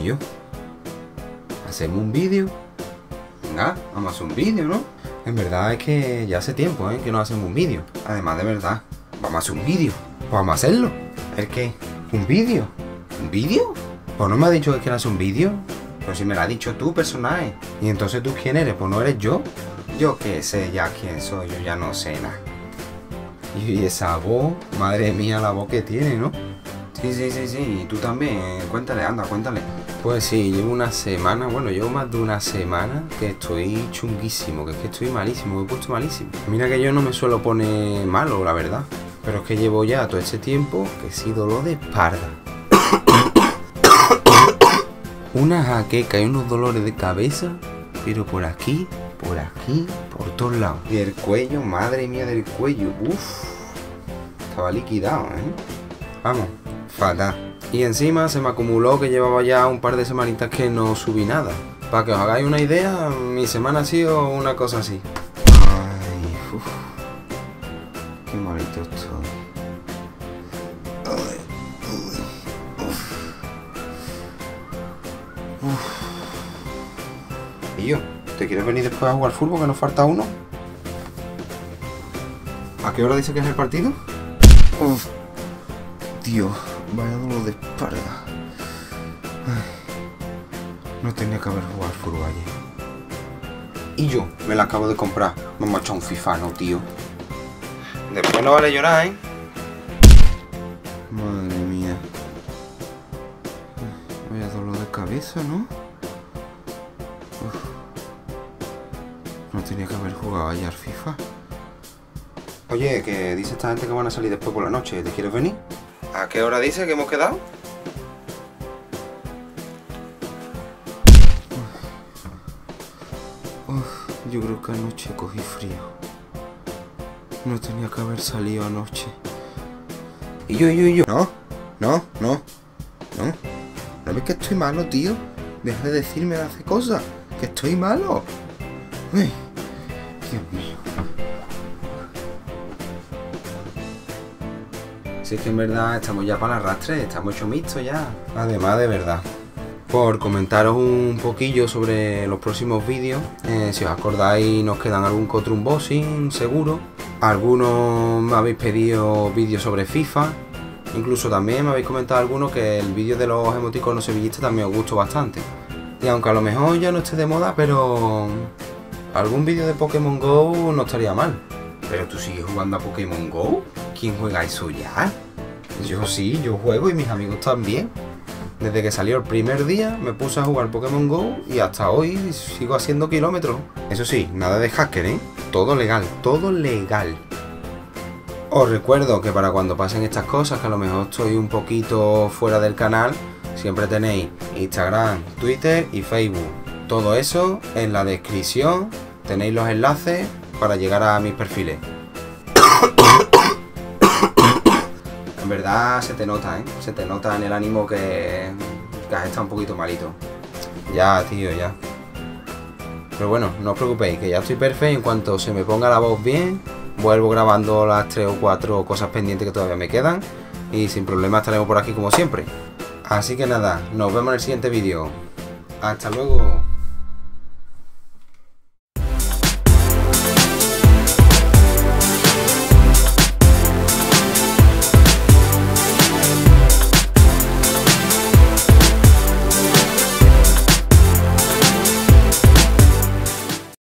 yo. ¿Hacemos un vídeo? Venga, vamos a hacer un vídeo, ¿no? En verdad es que ya hace tiempo, que no hacemos un vídeo. Además, de verdad, vamos a hacer un vídeo. Vamos a hacerlo. ¿El qué? ¿Un vídeo? ¿Un vídeo? Pues no me has dicho que quieras hacer un vídeo. Pues si me lo has dicho tú, personaje. ¿Y entonces tú quién eres? Pues no eres yo. Yo qué sé ya quién soy, yo ya no sé nada. Y esa voz, madre mía, la voz que tiene, ¿no? Sí, y tú también, cuéntale, anda, cuéntale. Pues sí, llevo una semana, bueno, llevo más de una semana que estoy chunguísimo, que es que estoy malísimo, me he puesto malísimo. Mira que yo no me suelo poner malo, la verdad. Pero es que llevo ya todo este tiempo que he sido dolor de espalda. Una jaqueca y unos dolores de cabeza, pero por aquí, por todos lados. Y el cuello, madre mía del cuello, uff. Estaba liquidado, Vamos, fatal. Y encima se me acumuló que llevaba ya un par de semanitas que no subí nada. Para que os hagáis una idea, mi semana ha sido una cosa así. Ay, uff. Qué malito estoy. ¿Y yo? ¿Te quieres venir después a jugar fútbol, que nos falta uno? ¿A qué hora dice que es el partido? Uf, Dios, vaya dolor de espalda. Ay, no tenía que haber jugado fútbol ayer. Y yo me la acabo de comprar. Vamos a echar un FIFA, no, tío. Después no vale llorar, Madre mía. Vaya dolor de cabeza, ¿no? No tenía que haber jugado ayer FIFA. Oye, que dice esta gente que van a salir después por la noche. ¿Te quieres venir? ¿A qué hora dice que hemos quedado? Yo creo que anoche cogí frío. No tenía que haber salido anoche. Y yo. No. ¿No ves que estoy malo, tío? Deja de decirme de hacer cosas. Que estoy malo. Uy, Dios mío. Si es que en verdad estamos ya para el arrastre, estamos hechos mixtos ya. Además, de verdad, por comentaros un poquillo sobre los próximos vídeos, si os acordáis nos quedan algún que otro unboxing, seguro. Algunos me habéis pedido vídeos sobre FIFA. Incluso también me habéis comentado algunos que el vídeo de los emoticonos sevillistas también os gustó bastante. Y aunque a lo mejor ya no esté de moda, pero algún vídeo de Pokémon GO no estaría mal. ¿Pero tú sigues jugando a Pokémon GO? ¿Quién juega eso ya? Yo sí, yo juego y mis amigos también. Desde que salió el primer día me puse a jugar Pokémon GO y hasta hoy sigo haciendo kilómetros. Eso sí, nada de hacker, Todo legal, todo legal. Os recuerdo que para cuando pasen estas cosas, que a lo mejor estoy un poquito fuera del canal, siempre tenéis Instagram, Twitter y Facebook. Todo eso en la descripción, tenéis los enlaces para llegar a mis perfiles. En verdad se te nota, Se te nota en el ánimo que has estado un poquito malito. Ya, tío, ya. Pero bueno, no os preocupéis, que ya estoy perfecto. En cuanto se me ponga la voz bien, vuelvo grabando las 3 o 4 cosas pendientes que todavía me quedan. Y sin problema estaremos por aquí como siempre. Así que nada, nos vemos en el siguiente vídeo. Hasta luego.